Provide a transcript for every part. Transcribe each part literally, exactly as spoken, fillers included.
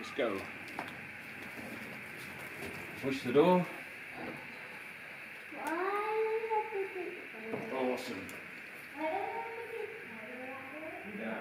Let's go. Push the door. Awesome. Yeah.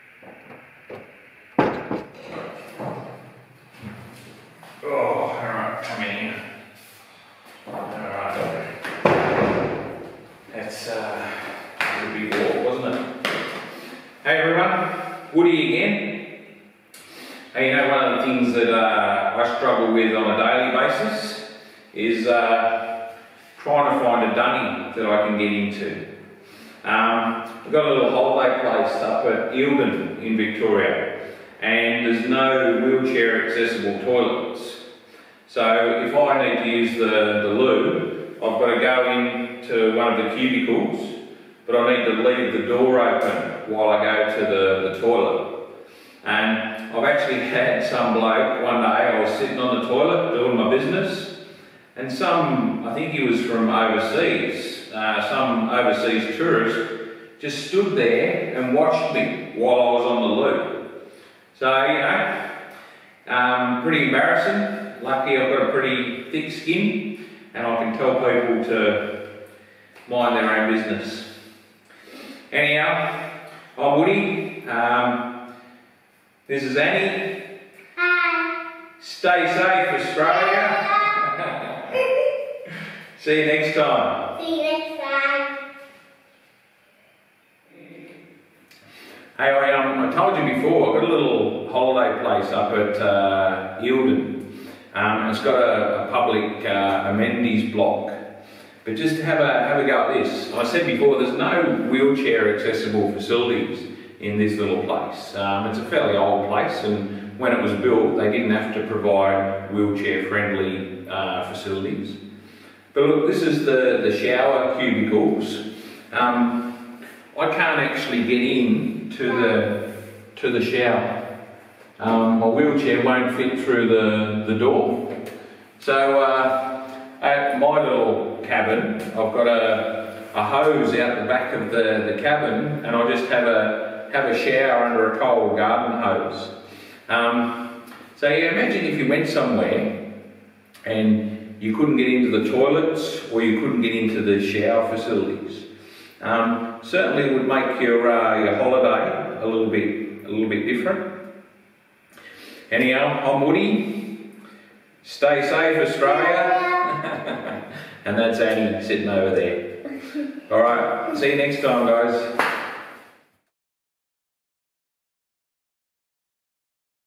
Oh, alright, come in. Alright. That's uh, a big walk, wasn't it? Hey everyone, Woody again. Hey, you know, one of the things that uh, I struggle with on a daily basis is uh, trying to find a dunny that I can get into. Um, I've got a little holiday place up at Eildon in Victoria, and there's no wheelchair accessible toilets. So if I need to use the, the loo, I've got to go into one of the cubicles, but I need to leave the door open while I go to the, the toilet. And I've actually had some bloke, one day I was sitting on the toilet doing my business, and some, I think he was from overseas, uh, some overseas tourist, just stood there and watched me while I was on the loo. So, you know, um, pretty embarrassing. Lucky I've got a pretty thick skin and I can tell people to mind their own business. Anyhow, I'm Woody. Um, this is Annie. Hi. Stay safe, Australia. See you next time. See you next time. Hey, I, um, I told you before, I've got a little holiday place up at uh, Eildon. Um, and it's got a, a public uh, amenities block. But just have a, have a go at this. I said before, there's no wheelchair accessible facilities in this little place. Um, it's a fairly old place, and when it was built, they didn't have to provide wheelchair friendly uh, facilities. But look, this is the, the shower cubicles. Um, I can't actually get in to the, to the shower. Um, my wheelchair won't fit through the, the door. So uh, at my little cabin, I've got a, a hose out the back of the, the cabin, and I just have a have a shower under a cold garden hose. Um, so yeah, imagine if you went somewhere and you couldn't get into the toilets or you couldn't get into the shower facilities. Um, certainly would make your uh, your holiday a little bit a little bit different. Anyhow, I'm Woody. Stay safe, Australia. And that's Annie sitting over there. All right, see you next time, guys.